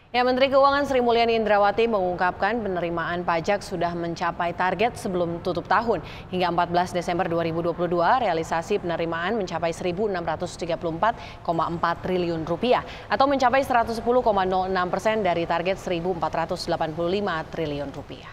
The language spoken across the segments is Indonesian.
Ya, Menteri Keuangan Sri Mulyani Indrawati mengungkapkan penerimaan pajak sudah mencapai target sebelum tutup tahun. Hingga 14 Desember 2022, realisasi penerimaan mencapai Rp1.634,4 triliun atau mencapai 110,06% dari target Rp1.485 triliun.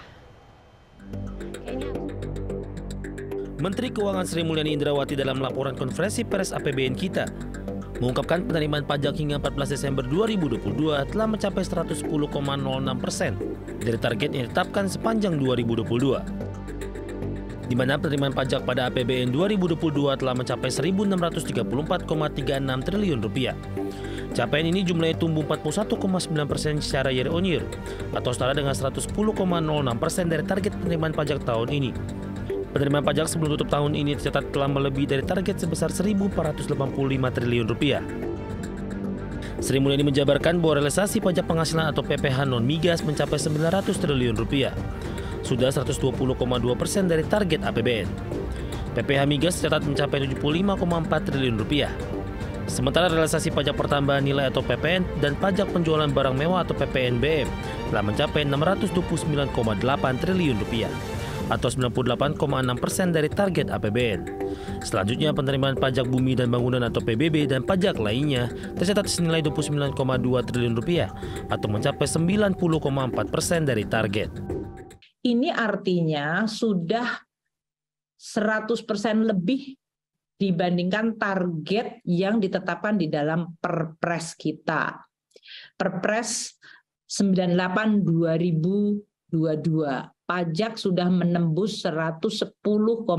Menteri Keuangan Sri Mulyani Indrawati dalam laporan konferensi pers APBN Kita mengungkapkan penerimaan pajak hingga 14 Desember 2022 telah mencapai 110,06% dari target yang ditetapkan sepanjang 2022. Di mana penerimaan pajak pada APBN 2022 telah mencapai Rp1.634,36 triliun. Capaian ini jumlahnya tumbuh 41,9% secara year on year atau setara dengan 110,06% dari target penerimaan pajak tahun ini. Penerimaan pajak sebelum tutup tahun ini tercatat telah melebihi dari target sebesar Rp1.485 triliun. Sri Mulyani menjabarkan bahwa realisasi pajak penghasilan atau PPH non-migas mencapai Rp900 triliun, sudah 120,2% dari target APBN. PPH migas tercatat mencapai Rp75,4 triliun. Sementara realisasi pajak pertambahan nilai atau PPN dan pajak penjualan barang mewah atau PPNBM telah mencapai Rp629,8 triliun atau 98,6% dari target APBN. Selanjutnya, penerimaan pajak bumi dan bangunan atau PBB dan pajak lainnya tercatat senilai Rp29,2 triliun atau mencapai 90,4% dari target. Ini artinya sudah 100% lebih dibandingkan target yang ditetapkan di dalam Perpres kita. Perpres 98/2022. Pajak sudah menembus 110,06%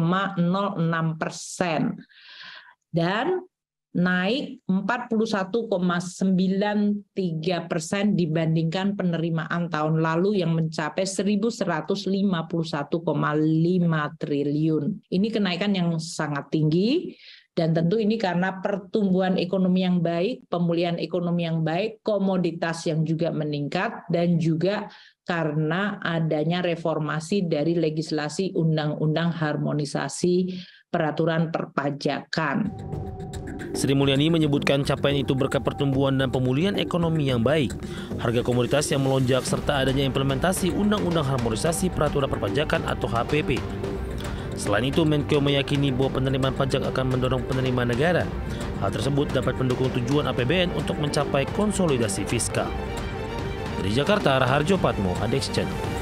dan naik 41,93% dibandingkan penerimaan tahun lalu yang mencapai Rp1.151,5 triliun. Ini kenaikan yang sangat tinggi. Dan tentu ini karena pertumbuhan ekonomi yang baik, pemulihan ekonomi yang baik, komoditas yang juga meningkat, dan juga karena adanya reformasi dari legislasi undang-undang harmonisasi peraturan perpajakan. Sri Mulyani menyebutkan capaian itu berkat pertumbuhan dan pemulihan ekonomi yang baik, harga komoditas yang melonjak, serta adanya implementasi undang-undang harmonisasi peraturan perpajakan atau HPP. Selain itu, Menkeu meyakini bahwa penerimaan pajak akan mendorong penerimaan negara. Hal tersebut dapat mendukung tujuan APBN untuk mencapai konsolidasi fiskal. Dari Jakarta, Raharjo Patmo, ADEX Channel.